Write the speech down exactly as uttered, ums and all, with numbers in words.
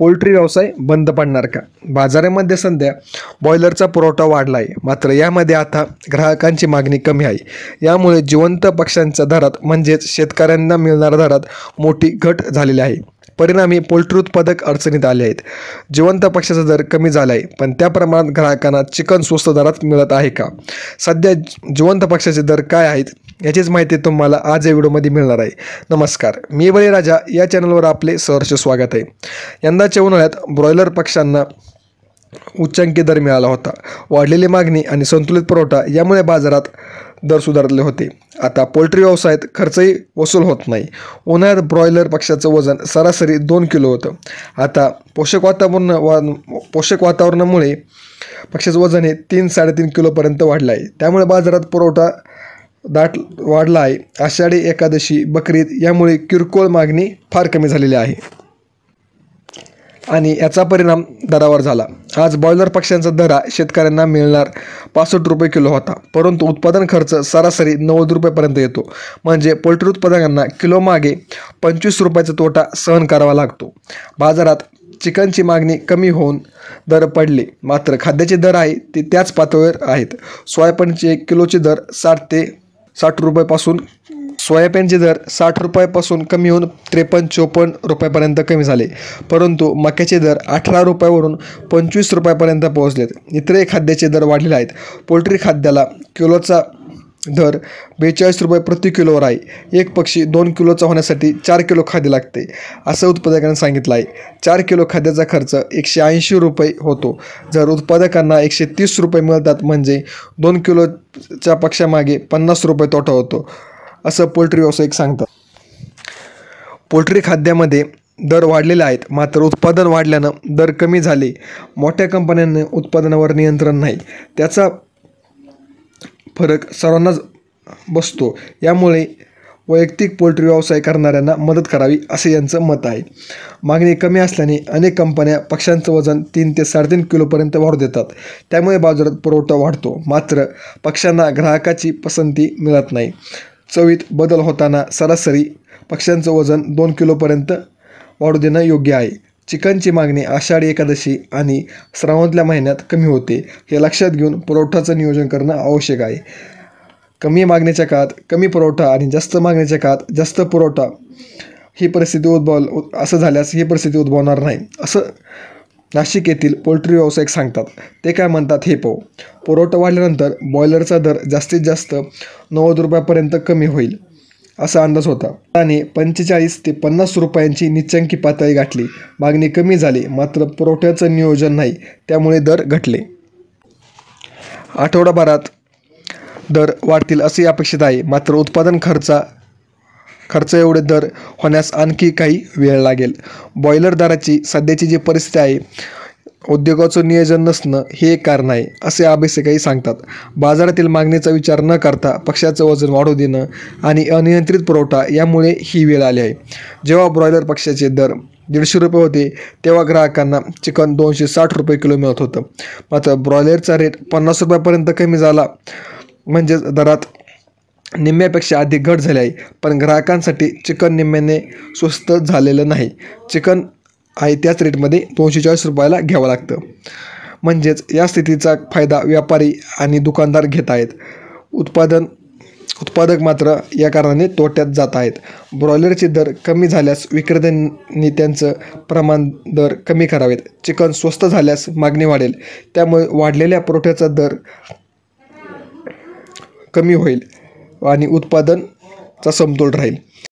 Poultry व्यवसाय बंद पडणार का? बाजारामध्ये सध्या बॉयलरचा पुरवठा वाढला आहे, मात्र यामध्ये आता ग्राहकांची मागणी कमी आहे. यामुळे जिवंत पक्ष्यांच्या दरात म्हणजेच शेतकऱ्यांना मिळणाऱ्या दरात मोठी घट झालेली आहे. परिणामी पोल्ट्री उत्पादक अडचणीत आले आहेत. जिवंत पक्ष्याचा दर कमी झाला आहे, पण त्या प्रमाणात ग्राहकांना चिकन स्वस्त दरात मिळत आहे का? सध्या जिवंत पक्ष्याचे दर काय आहेत याचीच माहिती तुम्हाला आज या व्हिडिओमध्ये मिळणार आहे. नमस्कार, मी बळीराजा. या चॅनलवर आपले सहर्ष स्वागत आहे. यंदाच्या उन्हाळ्यात ब्रॉयलर पक्ष्यांना उच्चांकी दर मिळाला होता. वाढलेली मागणी आणि संतुलित पुरवठा यामुळे बाजारात दर सुधारले होते. आता पोल्ट्री व्यवसायात खर्चही वसूल होत नाही. उन्हाळ्यात ब्रॉयलर पक्ष्याचं वजन सरासरी दोन किलो होतं. आता पोषक वातावरण वा पोषक वातावरणामुळे पक्ष्याचं वजन हे तीन साडेतीन किलोपर्यंत वाढलं आहे. त्यामुळे बाजारात पुरवठा दाट वाढला आहे. आषाढी एकादशी, बकरीद यामुळे किरकोळ मागणी फार कमी झालेली आहे आणि याचा परिणाम दरावर झाला. आज बॉयलर पक्ष्यांचा दर शेतकऱ्यांना मिळणार पासष्ट रुपये किलो होता, परंतु उत्पादन खर्च सरासरी नव्वद रुपयेपर्यंत येतो. म्हणजे पोल्ट्री उत्पादकांना किलो मागे पंचवीस रुपयाचा तोटा सहन करावा लागतो. बाजारात चिकनची मागणी कमी होऊन दर पडले, मात्र खाद्याचे दर आहे ते त्याच पातळीवर आहेत. सोयाबीनचे किलोचे दर साठ ते साठ रुपयापासून सोयाबीनचे दर साठ रुपयापासून कमी होऊन त्रेपन्न चोपन्न रुपयापर्यंत कमी झाले, परंतु मक्याचे दर अठरा रुपयावरून पंचवीस रुपयापर्यंत पोहोचलेत. इतरही खाद्याचे दर वाढलेले आहेत. पोल्ट्री खाद्याला किलोचा दर बेचाळीस रुपये प्रति किलोवर आहे. एक पक्षी दोन किलोचा होण्यासाठी चार किलो खाद्य लागते, असं उत्पादकांनी सांगितलं आहे. चार किलो खाद्याचा खर्च एकशे ऐंशी रुपये होतो. जर उत्पादकांना एकशे तीस रुपये मिळतात, म्हणजे दोन किलोच्या पक्षामागे पन्नास रुपये तोटा होतो, असं पोल्ट्री व्यावसायिक सांगतात. पोल्ट्री खाद्यामध्ये दर वाढलेले आहेत, मात्र उत्पादन वाढल्यानं दर कमी झाले. मोठ्या कंपन्यांना उत्पादनावर नियंत्रण नाही, त्याचा फरक सर्वांनाच बसतो. यामुळे वैयक्तिक पोल्ट्री व्यवसाय करणाऱ्यांना मदत करावी, असे यांचं मत आहे. मागणी कमी असल्याने अनेक कंपन्या पक्ष्यांचं वजन तीन ते साडेतीन किलोपर्यंत वाढू देतात. त्यामुळे बाजारात पुरवठा वाढतो, मात्र पक्ष्यांना ग्राहकाची पसंती मिळत नाही. चवीत बदल होताना सरासरी पक्ष्यांचं वजन दोन किलोपर्यंत वाढू देणं योग्य आहे. चिकनची मागणी आषाढी एकादशी आणि श्रावणातल्या महिन्यात कमी होते. हे लक्षात घेऊन पुरवठ्याचं नियोजन करणं आवश्यक आहे. कमी मागणीच्या काळात कमी पुरवठा आणि जास्त मागणीच्या काळात जास्त पुरवठा ही परिस्थिती उद्भव असं झाल्यास ही परिस्थिती उद्भवणार नाही, असं नाशिक येथील पोल्ट्री व्यावसायिक सांगतात. ते काय म्हणतात हे पाहू. पुरवठा वाढल्यानंतर बॉयलरचा दर जास्तीत जास्त नव्वद रुपयापर्यंत कमी होईल असा अंदाज होता आणि पंचेचाळीस ते पन्नास रुपयांची निच्चांकी पातळी गाठली. मागणी कमी झाली, मात्र पुरवठ्याचं नियोजन नाही, त्यामुळे दर घटले. आठवडाभरात दर वाढतील असे अपेक्षित आहे, मात्र उत्पादन खर्चा खर्च एवढे दर होण्यास आणखी काही वेळ लागेल. बॉयलर दराची सध्याची जी परिस्थिती आहे, उद्योगाचं नियोजन नसणं हे एक कारण आहे, असे अभ्यासकही सांगतात. बाजारातील मागणीचा विचार न करता पक्ष्याचं वजन वाढू देणं आणि अनियंत्रित पुरवठा यामुळे ही वेळ आली आहे. जेव्हा ब्रॉयलर पक्ष्याचे दर दीडशे रुपये होते, तेव्हा ग्राहकांना चिकन दोनशे साठ रुपये किलो मिळत होतं. मात्र ब्रॉयलरचा रेट पन्नास रुपयापर्यंत कमी झाला, म्हणजेच दरात निम्म्यापेक्षा अधिक घट झाली आहे. पण ग्राहकांसाठी चिकन निम्म्याने स्वस्त झालेलं नाही. चिकन आहे त्याच रेटमध्ये दोनशे चाळीस रुपयाला घ्यावं लागतं. म्हणजेच या स्थितीचा फायदा व्यापारी आणि दुकानदार घेत आहेत. उत्पादन उत्पादक मात्र या कारणाने तोट्यात जात आहेत. ब्रॉयलरचे दर कमी झाल्यास विक्रेत्यांनी त्यांचं प्रमाण दर कमी करावेत. चिकन स्वस्त झाल्यास मागणी वाढेल, त्यामुळे वाढलेल्या पुरवठ्याचा दर कमी होईल आणि उत्पादनाचा समतोल राहील.